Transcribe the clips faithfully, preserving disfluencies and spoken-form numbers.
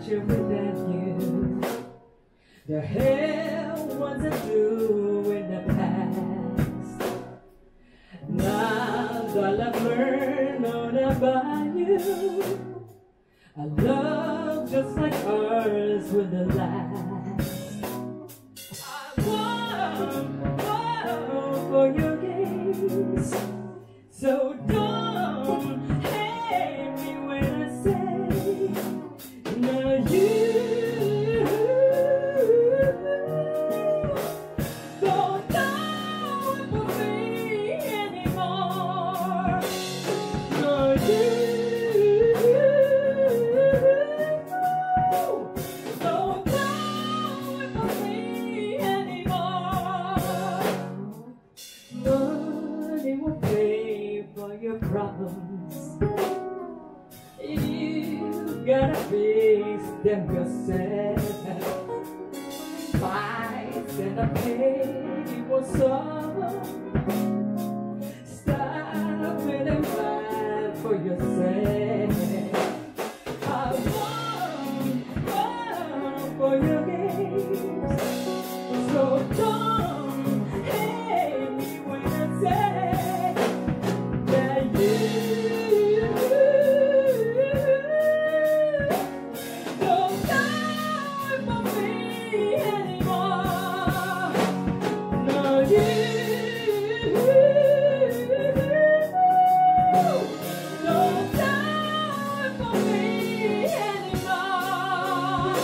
future without you. The hell was I do in the past? Now that I've learned all about you, a love just like ours will last. I won't fall for your games, so don't hate me when I say, now you don't know for me anymore. No, you don't know for me anymore. Money will pay for your problems. You gotta fix them yourself. Fights and a pain will solve. Stop feeling bad for yourself. I won't fall for your games, so don't hate me when I say that you don't die for me anymore. No, you don't die for me anymore.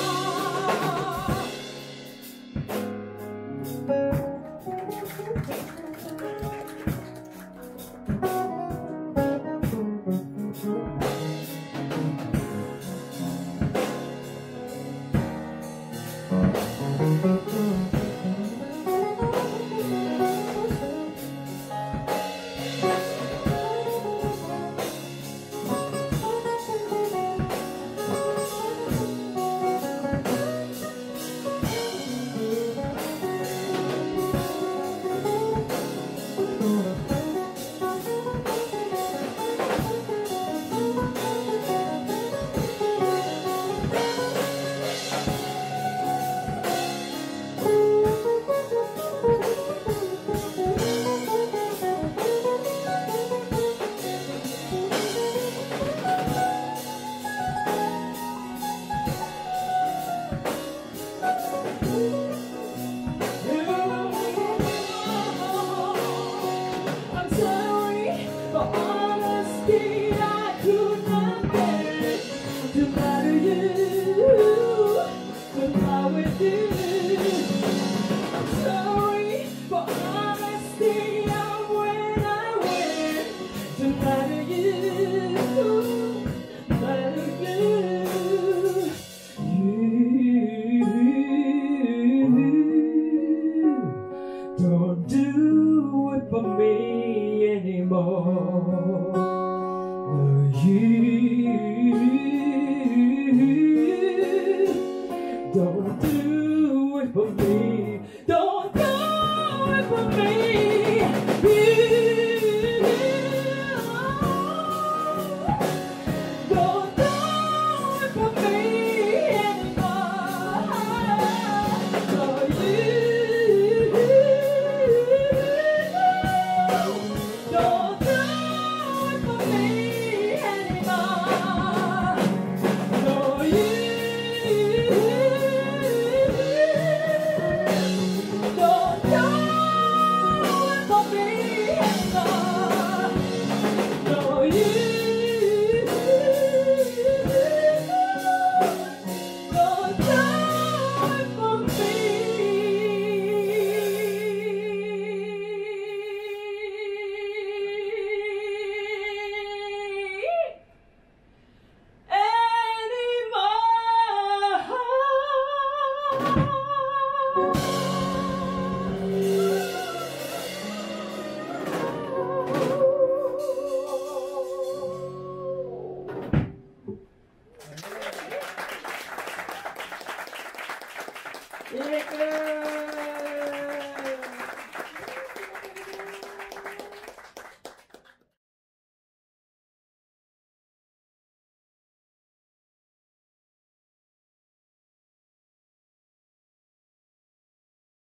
I'm sorry for honesty. I could not bear to lie to you, to lie with you. I'm sorry for honesty. I went, I went to lie to you, lie to you. You don't do it for me anymore. No, you don't do it for me. Don't do it for me. You don't do it for me anymore. No, you don't do it for me anymore. No, you don't do it for me anymore. No, you don't do it for me. Yeah, girl.